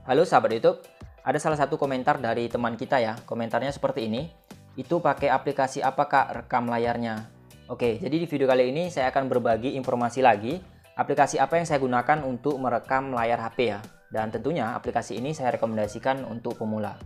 Halo sahabat YouTube, ada salah satu komentar dari teman kita ya. Komentarnya seperti ini. Itu pakai aplikasi apa Kak rekam layarnya? Oke, jadi di video kali ini saya akan berbagi informasi lagi. Aplikasi apa yang saya gunakan untuk merekam layar HP ya. Dan tentunya aplikasi ini saya rekomendasikan untuk pemula.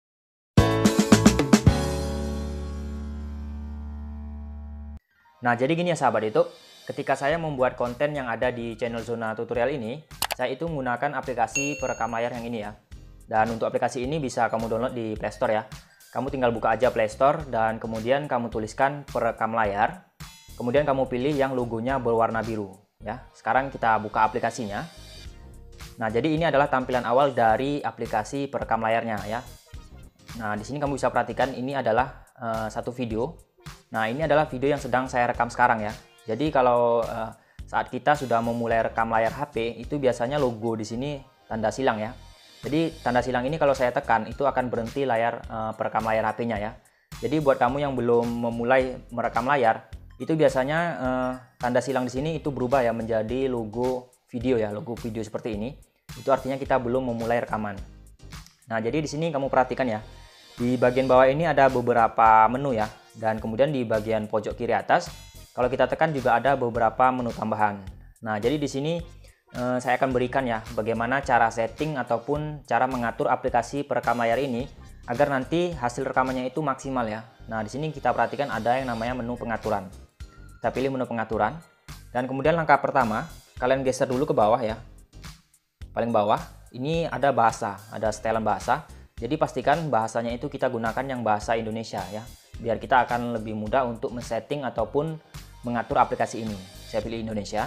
Nah, jadi gini ya sahabat YouTube. Ketika saya membuat konten yang ada di channel Zona Tutorial ini, saya itu menggunakan aplikasi perekam layar yang ini ya. Dan untuk aplikasi ini bisa kamu download di Play Store ya. Kamu tinggal buka aja Play Store dan kemudian kamu tuliskan perekam layar. Kemudian kamu pilih yang logonya berwarna biru ya. Sekarang kita buka aplikasinya. Nah, jadi ini adalah tampilan awal dari aplikasi perekam layarnya ya. Nah, di sini kamu bisa perhatikan ini adalah satu video. Nah, ini adalah video yang sedang saya rekam sekarang ya. Jadi kalau saat kita sudah memulai rekam layar HP, itu biasanya logo di sini tanda silang ya. Jadi tanda silang ini kalau saya tekan itu akan berhenti layar perekam layar HP-nya ya. Jadi buat kamu yang belum memulai merekam layar, itu biasanya tanda silang di sini itu berubah ya menjadi logo video ya, logo video seperti ini. Itu artinya kita belum memulai rekaman. Nah, jadi di sini kamu perhatikan ya. Di bagian bawah ini ada beberapa menu ya. Dan kemudian di bagian pojok kiri atas, kalau kita tekan juga ada beberapa menu tambahan. Nah, jadi di sini saya akan berikan ya bagaimana cara setting ataupun cara mengatur aplikasi perekam layar ini agar nanti hasil rekamannya itu maksimal ya. Nah, di sini kita perhatikan ada yang namanya menu pengaturan. Kita pilih menu pengaturan dan kemudian langkah pertama, kalian geser dulu ke bawah ya. Paling bawah, ini ada bahasa, ada setelan bahasa. Jadi pastikan bahasanya itu kita gunakan yang bahasa Indonesia ya. Biar kita akan lebih mudah untuk men-setting ataupun mengatur aplikasi ini. Saya pilih Indonesia.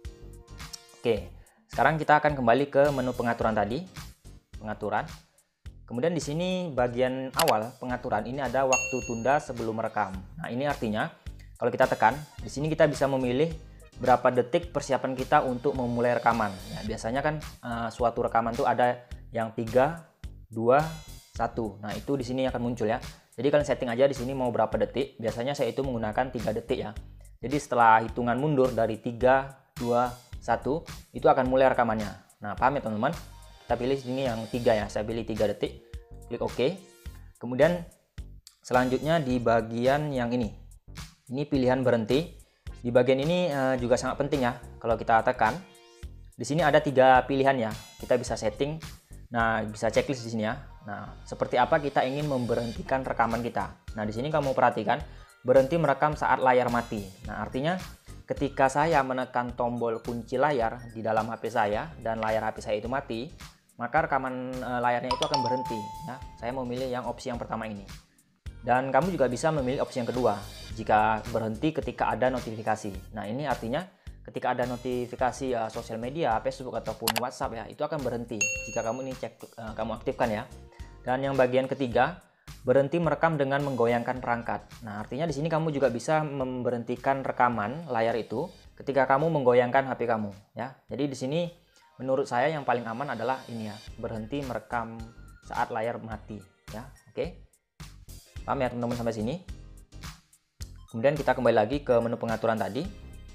Oke, sekarang kita akan kembali ke menu pengaturan tadi. Pengaturan. Kemudian di sini bagian awal pengaturan ini ada waktu tunda sebelum merekam. Nah, ini artinya kalau kita tekan, di sini kita bisa memilih berapa detik persiapan kita untuk memulai rekaman. Ya, biasanya kan suatu rekaman tuh ada yang 3, 2, 1. Nah, itu di sini akan muncul ya. Jadi kalian setting aja di sini mau berapa detik. Biasanya saya itu menggunakan 3 detik ya. Jadi setelah hitungan mundur dari 3, 2, 1, itu akan mulai rekamannya. Nah, paham ya teman-teman? Kita pilih sini yang 3 ya. Saya pilih 3 detik. Klik OK. Kemudian selanjutnya di bagian yang ini. Ini pilihan berhenti. Di bagian ini juga sangat penting ya. Kalau kita tekan, di sini ada 3 pilihan ya. Kita bisa setting. Nah, bisa checklist di sini ya. Nah, seperti apa kita ingin memberhentikan rekaman kita. Nah, di sini kamu perhatikan berhenti merekam saat layar mati. Nah, artinya ketika saya menekan tombol kunci layar di dalam HP saya dan layar HP saya itu mati, maka rekaman layarnya itu akan berhenti ya. Saya memilih yang opsi yang pertama ini. Dan kamu juga bisa memilih opsi yang kedua, jika berhenti ketika ada notifikasi. Nah, ini artinya ketika ada notifikasi sosial media, Facebook ataupun WhatsApp ya, itu akan berhenti jika kamu ini kamu aktifkan ya. Dan yang bagian ketiga, berhenti merekam dengan menggoyangkan perangkat. Nah, artinya di sini kamu juga bisa memberhentikan rekaman layar itu ketika kamu menggoyangkan HP kamu ya. Jadi di sini menurut saya yang paling aman adalah ini ya, berhenti merekam saat layar mati ya. Oke. Paham ya teman-teman sampai sini? Kemudian kita kembali lagi ke menu pengaturan tadi.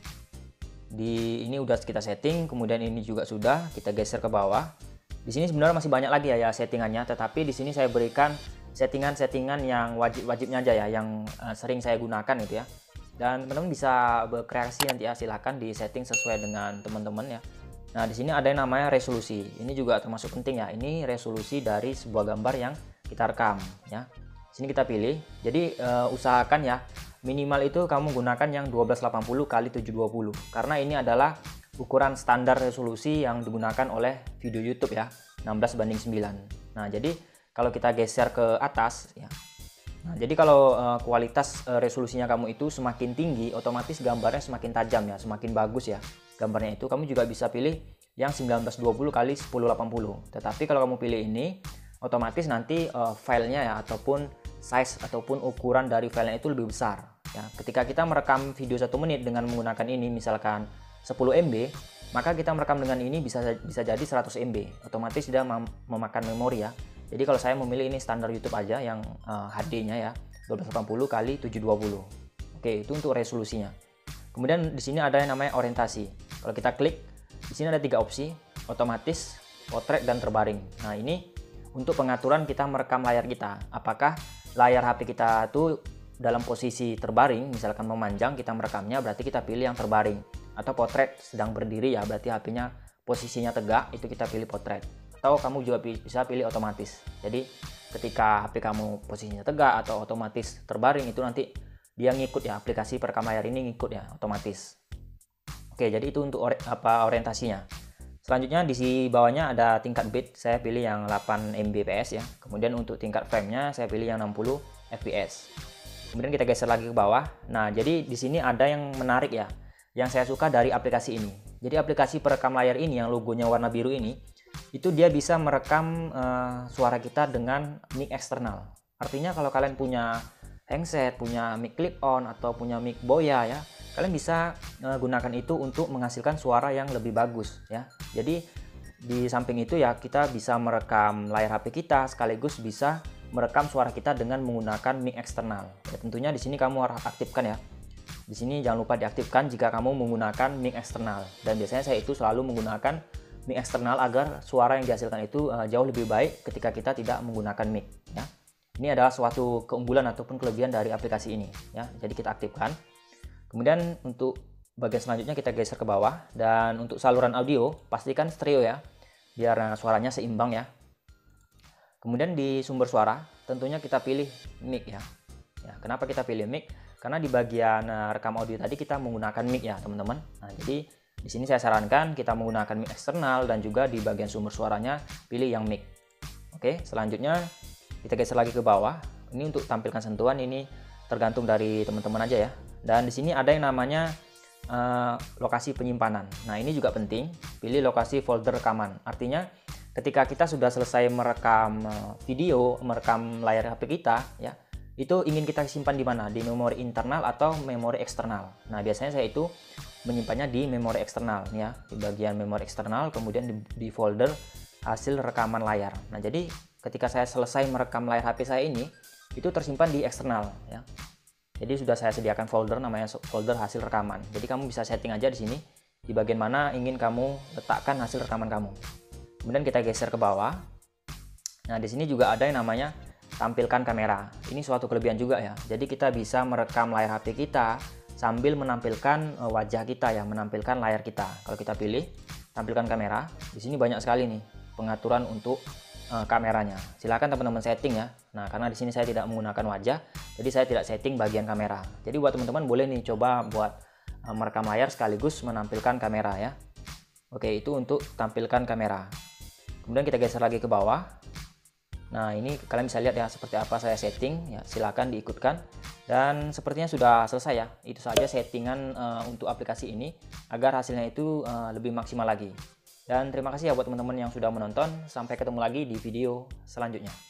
Di ini udah kita setting, kemudian ini juga sudah, kita geser ke bawah. Di sini sebenarnya masih banyak lagi ya settingannya, tetapi di sini saya berikan settingan-settingan yang wajib-wajibnya aja ya, yang sering saya gunakan itu ya. Dan teman-teman bisa berkreasi nanti ya, silahkan di setting sesuai dengan teman-teman ya. Nah, di sini ada yang namanya resolusi. Ini juga termasuk penting ya. Ini resolusi dari sebuah gambar yang kita rekam ya. Sini kita pilih. Jadi usahakan ya minimal itu kamu gunakan yang 1280 x 720 karena ini adalah ukuran standar resolusi yang digunakan oleh video YouTube ya, 16:9. Nah, jadi kalau kita geser ke atas ya. Nah, jadi kalau kualitas resolusinya kamu itu semakin tinggi, otomatis gambarnya semakin tajam ya, semakin bagus ya gambarnya itu. Kamu juga bisa pilih yang 1920 x 1080. Tetapi kalau kamu pilih ini, otomatis nanti filenya ya ataupun size ataupun ukuran dari filenya itu lebih besar ya. Ketika kita merekam video 1 menit dengan menggunakan ini misalkan 10 MB, maka kita merekam dengan ini bisa jadi 100 MB. Otomatis sudah memakan memori ya. Jadi kalau saya memilih ini standar YouTube aja yang HD-nya ya, 1280 x 720. Oke, itu untuk resolusinya. Kemudian di sini ada yang namanya orientasi. Kalau kita klik, di sini ada 3 opsi, otomatis, potret, dan terbaring. Nah, ini untuk pengaturan kita merekam layar kita. Apakah layar HP kita tuh dalam posisi terbaring, misalkan memanjang, kita merekamnya berarti kita pilih yang terbaring. Atau potret sedang berdiri ya, berarti HP-nya posisinya tegak, itu kita pilih potret. Atau kamu juga bisa pilih otomatis. Jadi ketika HP kamu posisinya tegak atau otomatis terbaring, itu nanti dia ngikut ya, aplikasi perekam layar ini ngikut ya, otomatis. Oke, jadi itu untuk orientasinya. Selanjutnya di bawahnya ada tingkat bit, saya pilih yang 8 Mbps ya. Kemudian untuk tingkat frame-nya saya pilih yang 60 fps. Kemudian kita geser lagi ke bawah. Nah, jadi di sini ada yang menarik ya, yang saya suka dari aplikasi ini. Jadi aplikasi perekam layar ini yang logonya warna biru ini, itu dia bisa merekam suara kita dengan mic eksternal. Artinya kalau kalian punya handset, punya mic clip on atau punya mic boya ya, kalian bisa gunakan itu untuk menghasilkan suara yang lebih bagus ya. Jadi di samping itu ya, kita bisa merekam layar HP kita sekaligus bisa merekam suara kita dengan menggunakan mic eksternal. Ya, tentunya di sini kamu harus aktifkan ya. Di sini jangan lupa diaktifkan jika kamu menggunakan mic eksternal. Dan biasanya saya itu selalu menggunakan mic eksternal agar suara yang dihasilkan itu jauh lebih baik ketika kita tidak menggunakan mic ya. Ini adalah suatu keunggulan ataupun kelebihan dari aplikasi ini ya. Jadi kita aktifkan. Kemudian untuk bagian selanjutnya kita geser ke bawah, dan untuk saluran audio pastikan stereo ya, biar suaranya seimbang ya. Kemudian di sumber suara tentunya kita pilih mic ya. Kenapa kita pilih mic? Karena di bagian rekam audio tadi kita menggunakan mic ya teman-teman. Nah, jadi di sini saya sarankan kita menggunakan mic eksternal, dan juga di bagian sumber suaranya pilih yang mic. Oke, selanjutnya kita geser lagi ke bawah. Ini untuk tampilkan sentuhan, ini tergantung dari teman-teman aja ya. Dan di sini ada yang namanya lokasi penyimpanan. Nah, ini juga penting, pilih lokasi folder rekaman. Artinya ketika kita sudah selesai merekam video, merekam layar HP kita ya, itu ingin kita simpan di mana? Di memori internal atau memori eksternal. Nah, biasanya saya itu menyimpannya di memori eksternal ya, di bagian memori eksternal, kemudian di folder hasil rekaman layar. Nah, jadi ketika saya selesai merekam layar HP saya ini, itu tersimpan di eksternal ya. Jadi sudah saya sediakan folder, namanya folder hasil rekaman. Jadi kamu bisa setting aja di sini di bagian mana ingin kamu letakkan hasil rekaman kamu. Kemudian kita geser ke bawah. Nah, di sini juga ada yang namanya tampilkan kamera. Ini suatu kelebihan juga ya. Jadi kita bisa merekam layar HP kita sambil menampilkan wajah kita ya, menampilkan layar kita. Kalau kita pilih tampilkan kamera, di sini banyak sekali nih pengaturan untuk kameranya. Silakan teman-teman setting ya. Nah, karena di sini saya tidak menggunakan wajah, jadi saya tidak setting bagian kamera. Jadi buat teman-teman boleh nih coba buat merekam layar sekaligus menampilkan kamera ya. Oke, itu untuk tampilkan kamera. Kemudian kita geser lagi ke bawah. Nah, ini kalian bisa lihat ya seperti apa saya setting ya. Silakan diikutkan. Dan sepertinya sudah selesai ya. Itu saja settingan untuk aplikasi ini agar hasilnya itu lebih maksimal lagi. Dan terima kasih ya buat teman-teman yang sudah menonton. Sampai ketemu lagi di video selanjutnya.